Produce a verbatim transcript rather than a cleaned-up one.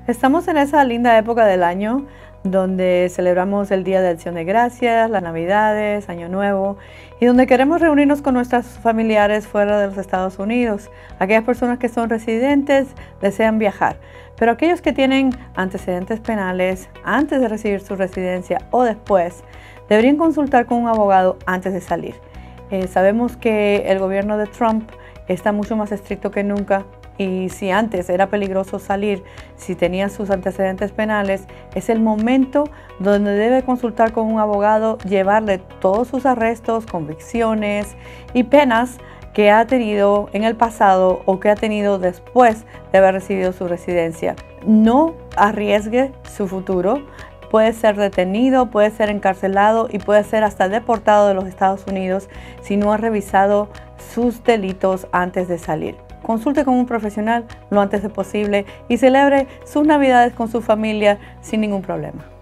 Estamos en esa linda época del año donde celebramos el Día de Acción de Gracias, las Navidades, Año Nuevo, y donde queremos reunirnos con nuestros familiares fuera de los Estados Unidos. Aquellas personas que son residentes desean viajar, pero aquellos que tienen antecedentes penales antes de recibir su residencia o después, deberían consultar con un abogado antes de salir. Eh, sabemos que el gobierno de Trump está mucho más estricto que nunca. Y si antes era peligroso salir, si tenía sus antecedentes penales, es el momento donde debe consultar con un abogado, llevarle todos sus arrestos, convicciones y penas que ha tenido en el pasado o que ha tenido después de haber recibido su residencia. No arriesgue su futuro. Puede ser detenido, puede ser encarcelado y puede ser hasta deportado de los Estados Unidos si no ha revisado sus delitos antes de salir. Consulte con un profesional lo antes de posible y celebre sus Navidades con su familia sin ningún problema.